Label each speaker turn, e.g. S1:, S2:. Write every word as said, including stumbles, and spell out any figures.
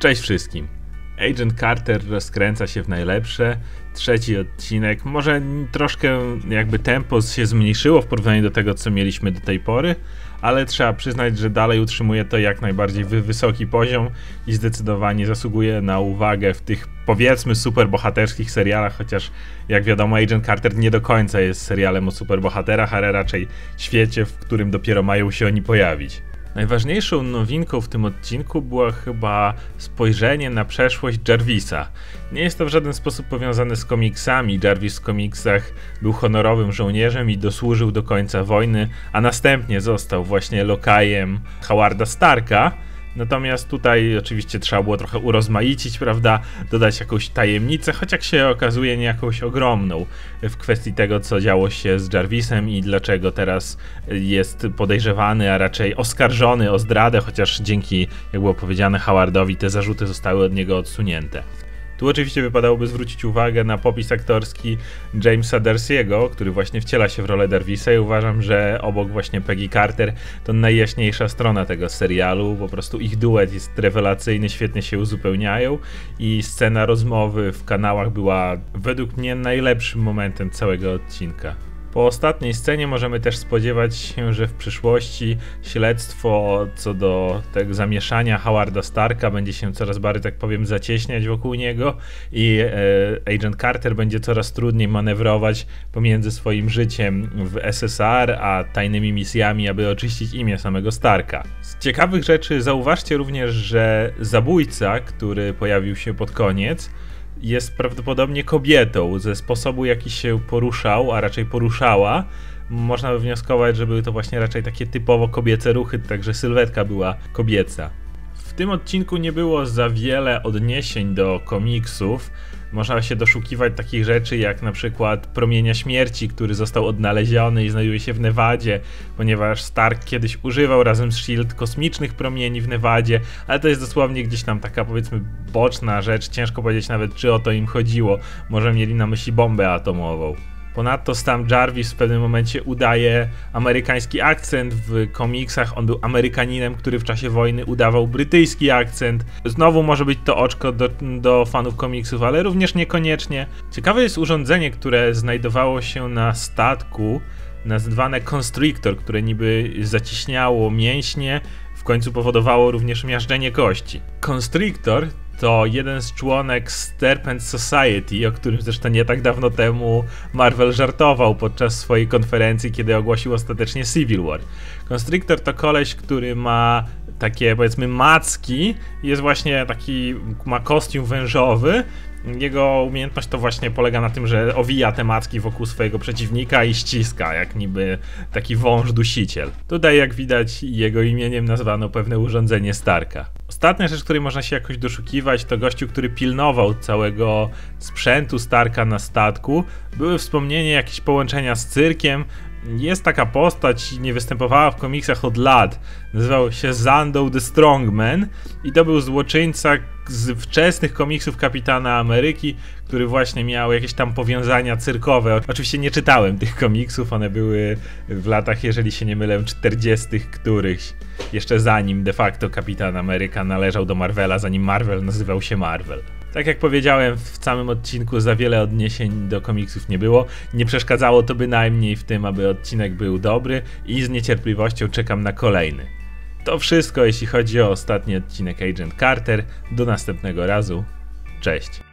S1: Cześć wszystkim. Agent Carter rozkręca się w najlepsze. Trzeci odcinek. Może troszkę jakby tempo się zmniejszyło w porównaniu do tego, co mieliśmy do tej pory, ale trzeba przyznać, że dalej utrzymuje to jak najbardziej wysoki poziom i zdecydowanie zasługuje na uwagę w tych, powiedzmy, superbohaterskich serialach, chociaż jak wiadomo Agent Carter nie do końca jest serialem o superbohaterach, ale raczej świecie, w którym dopiero mają się oni pojawić. Najważniejszą nowinką w tym odcinku było chyba spojrzenie na przeszłość Jarvisa. Nie jest to w żaden sposób powiązane z komiksami. Jarvis w komiksach był honorowym żołnierzem i dosłużył do końca wojny, a następnie został właśnie lokajem Howarda Starka. Natomiast tutaj oczywiście trzeba było trochę urozmaicić, prawda, dodać jakąś tajemnicę, choć jak się okazuje nie jakąś ogromną w kwestii tego, co działo się z Jarvisem i dlaczego teraz jest podejrzewany, a raczej oskarżony o zdradę, chociaż dzięki, jak było powiedziane, Howardowi te zarzuty zostały od niego odsunięte. Tu oczywiście wypadałoby zwrócić uwagę na popis aktorski Jamesa Darcy'ego, który właśnie wciela się w rolę Jarvisa i uważam, że obok właśnie Peggy Carter to najjaśniejsza strona tego serialu. Po prostu ich duet jest rewelacyjny, świetnie się uzupełniają i scena rozmowy w kanałach była według mnie najlepszym momentem całego odcinka. Po ostatniej scenie możemy też spodziewać się, że w przyszłości śledztwo co do tego zamieszania Howarda Starka będzie się coraz bardziej, tak powiem, zacieśniać wokół niego i e, Agent Carter będzie coraz trudniej manewrować pomiędzy swoim życiem w S S R a tajnymi misjami, aby oczyścić imię samego Starka. Z ciekawych rzeczy zauważcie również, że zabójca, który pojawił się pod koniec, jest prawdopodobnie kobietą. Ze sposobu, jaki się poruszał, a raczej poruszała, można wywnioskować, że były to właśnie raczej takie typowo kobiece ruchy, także sylwetka była kobieca. W tym odcinku nie było za wiele odniesień do komiksów. Można się doszukiwać takich rzeczy jak na przykład Promienia Śmierci, który został odnaleziony i znajduje się w Nevadzie, ponieważ Stark kiedyś używał razem z Shield kosmicznych promieni w Nevadzie, ale to jest dosłownie gdzieś tam taka, powiedzmy, boczna rzecz, ciężko powiedzieć nawet, czy o to im chodziło, może mieli na myśli bombę atomową. Ponadto sam Jarvis w pewnym momencie udaje amerykański akcent. W komiksach on był Amerykaninem, który w czasie wojny udawał brytyjski akcent. Znowu może być to oczko do, do fanów komiksów, ale również niekoniecznie. Ciekawe jest urządzenie, które znajdowało się na statku, nazwane Constrictor, które niby zaciśniało mięśnie, w końcu powodowało również miażdżenie kości. Constrictor to jeden z członek Serpent Society, o którym zresztą nie tak dawno temu Marvel żartował podczas swojej konferencji, kiedy ogłosił ostatecznie Civil War. Constrictor to koleś, który ma takie, powiedzmy, macki, jest właśnie taki, ma kostium wężowy. Jego umiejętność to właśnie polega na tym, że owija te macki wokół swojego przeciwnika i ściska, jak niby taki wąż dusiciel. Tutaj, jak widać, jego imieniem nazwano pewne urządzenie Starka. Ostatnia rzecz, której można się jakoś doszukiwać, to gościu, który pilnował całego sprzętu Starka na statku. Były wspomnienia, jakieś połączenia z cyrkiem. Jest taka postać, nie występowała w komiksach od lat, nazywał się Zando the Strongman i to był złoczyńca z wczesnych komiksów Kapitana Ameryki, który właśnie miał jakieś tam powiązania cyrkowe. Oczywiście nie czytałem tych komiksów, one były w latach, jeżeli się nie mylę, czterdziestych którychś, jeszcze zanim de facto Kapitan Ameryka należał do Marvela, zanim Marvel nazywał się Marvel. Tak jak powiedziałem, w samym odcinku za wiele odniesień do komiksów nie było. Nie przeszkadzało to bynajmniej w tym, aby odcinek był dobry i z niecierpliwością czekam na kolejny. To wszystko, jeśli chodzi o ostatni odcinek Agent Carter. Do następnego razu. Cześć.